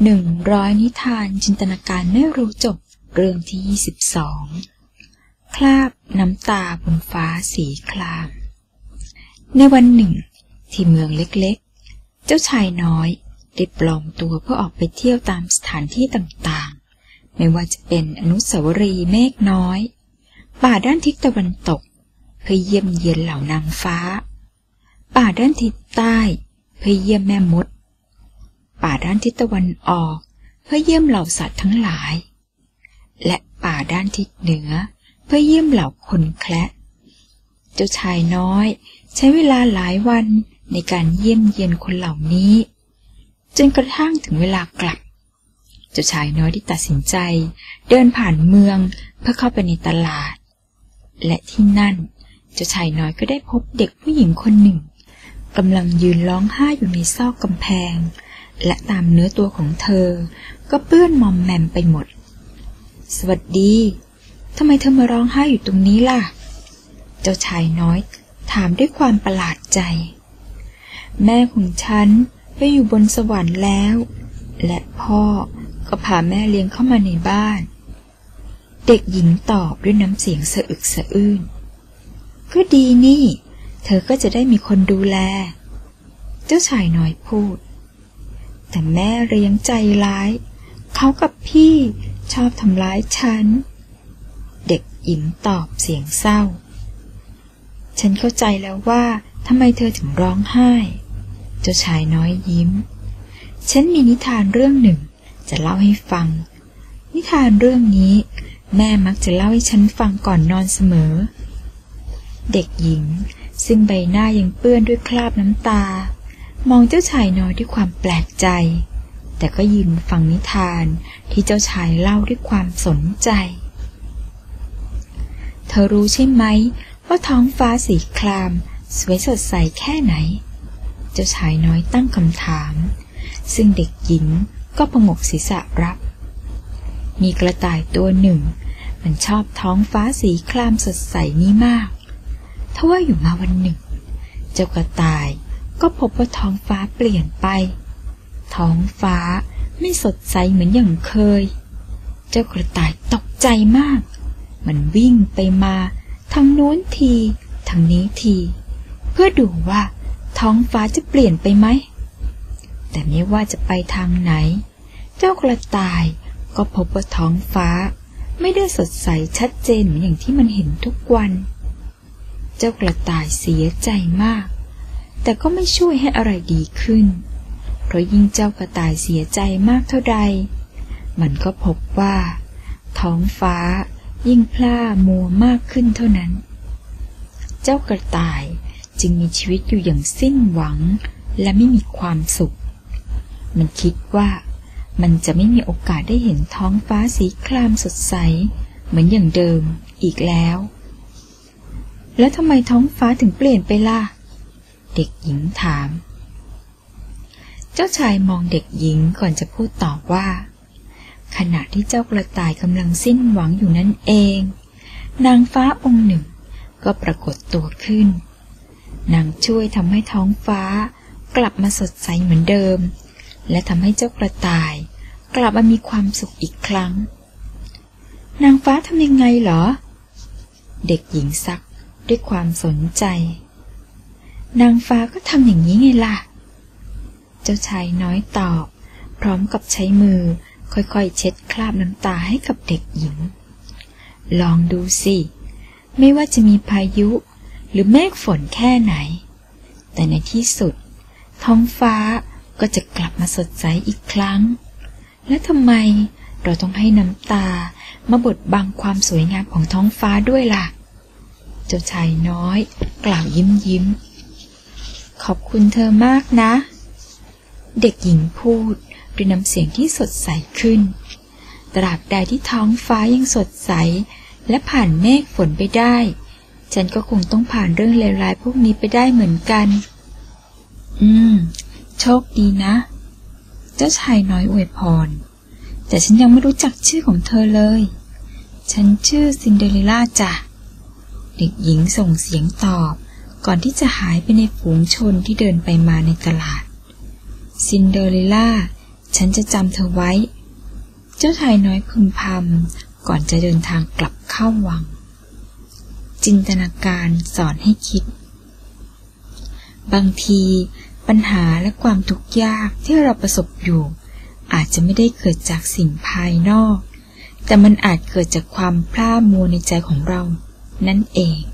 100 นิทานจินตนาการไม่รู้จบเรื่องที่22คราบน้ำตาบนฟ้าสีครามในวันหนึ่งที่เมืองเล็กๆเจ้าชายน้อยได้ปลอมตัวเพื่อออกไปเที่ยวตามสถานที่ต่างๆไม่ว่าจะเป็นอนุสาวรีย์เมฆน้อยป่าด้านทิศตะวันตกเพื่อเยี่ยมเยียนเหล่านางฟ้าป่าด้านทิศใต้เพื่อเยี่ยมแม่มดป่าด้านทิศตะวันออกเพื่อเยี่ยมเหล่าสัตว์ทั้งหลายและป่าด้านทิศเหนือเพื่อเยี่ยมเหล่าคนแคระเจ้าชายน้อยใช้เวลาหลายวันในการเยี่ยมเยียนคนเหล่านี้จนกระทั่งถึงเวลากลับเจ้าชายน้อยได้ตัดสินใจเดินผ่านเมืองเพื่อเข้าไปในตลาดและที่นั่นเจ้าชายน้อยก็ได้พบเด็กผู้หญิงคนหนึ่งกำลังยืนร้องไห้อยู่ในซอกกำแพงและตามเนื้อตัวของเธอก็เปื้อนมอมแมมไปหมดสวัสดีทำไมเธอมาร้องไห้อยู่ตรงนี้ล่ะเจ้าชายน้อยถามด้วยความประหลาดใจแม่ของฉันไปอยู่บนสวรรค์แล้วและพ่อก็พาแม่เลี้ยงเข้ามาในบ้านเด็กหญิงตอบด้วยน้ำเสียงสะอึกสะอื้นก็ดีนี่เธอก็จะได้มีคนดูแลเจ้าชายน้อยพูดแต่แม่เลี้ยงใจร้ายเขากับพี่ชอบทำร้ายฉันเด็กหญิงตอบเสียงเศร้าฉันเข้าใจแล้วว่าทำไมเธอถึงร้องไห้เจ้าชายน้อยยิ้มฉันมีนิทานเรื่องหนึ่งจะเล่าให้ฟังนิทานเรื่องนี้แม่มักจะเล่าให้ฉันฟังก่อนนอนเสมอเด็กหญิงซึ่งใบหน้ายังเปื้อนด้วยคราบน้ำตามองเจ้าชายน้อยด้วยความแปลกใจแต่ก็ยืนฟังนิทานที่เจ้าชายเล่าด้วยความสนใจเธอรู้ใช่ไหมว่าท้องฟ้าสีครามสวยสดใสแค่ไหนเจ้าชายน้อยตั้งคำถามซึ่งเด็กหญิงก็ผงกศีรษะรับมีกระต่ายตัวหนึ่งมันชอบท้องฟ้าสีครามสดใสนี้มากทว่าอยู่มาวันหนึ่งเจ้ากระต่ายก็พบว่าท้องฟ้าเปลี่ยนไปท้องฟ้าไม่สดใสเหมือนอย่างเคยเจ้ากระต่ายตกใจมากมันวิ่งไปมาทางโน้นทีทางนี้ทีเพื่อดูว่าท้องฟ้าจะเปลี่ยนไปไหมแต่ไม่ว่าจะไปทางไหนเจ้ากระต่ายก็พบว่าท้องฟ้าไม่ได้สดใสชัดเจนเหมือนอย่างที่มันเห็นทุกวันเจ้ากระต่ายเสียใจมากแต่ก็ไม่ช่วยให้อะไรดีขึ้นเพราะยิ่งเจ้ากระต่ายเสียใจมากเท่าใดมันก็พบว่าท้องฟ้ายิ่งพร่ามัวมากขึ้นเท่านั้นเจ้ากระต่ายจึงมีชีวิตอยู่อย่างสิ้นหวังและไม่มีความสุขมันคิดว่ามันจะไม่มีโอกาสได้เห็นท้องฟ้าสีครามสดใสเหมือนอย่างเดิมอีกแล้วทำไมท้องฟ้าถึงเปลี่ยนไปล่ะเด็กหญิงถามเจ้าชายมองเด็กหญิงก่อนจะพูดตอบว่าขณะที่เจ้ากระต่ายกำลังสิ้นหวังอยู่นั่นเองนางฟ้าองค์หนึ่งก็ปรากฏตัวขึ้นนางช่วยทำให้ท้องฟ้ากลับมาสดใสเหมือนเดิมและทำให้เจ้ากระต่ายกลับมามีความสุขอีกครั้งนางฟ้าทำยังไงเหรอเด็กหญิงซักด้วยความสนใจนางฟ้าก็ทำอย่างนี้ไงล่ะเจ้าชายน้อยตอบพร้อมกับใช้มือค่อยๆเช็ดคราบน้ำตาให้กับเด็กหญิงลองดูสิไม่ว่าจะมีพายุหรือเมฆฝนแค่ไหนแต่ในที่สุดท้องฟ้าก็จะกลับมาสดใสอีกครั้งและทำไมเราต้องให้น้ำตามาบดบังความสวยงามของท้องฟ้าด้วยล่ะเจ้าชายน้อยกล่าวยิ้มขอบคุณเธอมากนะเด็กหญิงพูดด้วยน้ำเสียงที่สดใสขึ้นตราบใดที่ท้องฟ้ายังสดใสและผ่านเมฆฝนไปได้ฉันก็คงต้องผ่านเรื่องเลวร้ายพวกนี้ไปได้เหมือนกันโชคดีนะเจ้าชายน้อยอวยพรแต่ฉันยังไม่รู้จักชื่อของเธอเลยฉันชื่อซินเดอเรลล่าจ้ะเด็กหญิงส่งเสียงตอบก่อนที่จะหายไปในฝูงชนที่เดินไปมาในตลาดซินเดอเรลล่าฉันจะจำเธอไว้เจ้าชายน้อยพึมพำก่อนจะเดินทางกลับเข้าวังจินตนาการสอนให้คิดบางทีปัญหาและความทุกข์ยากที่เราประสบอยู่อาจจะไม่ได้เกิดจากสิ่งภายนอกแต่มันอาจเกิดจากความพร่ามัวในใจของเรานั่นเอง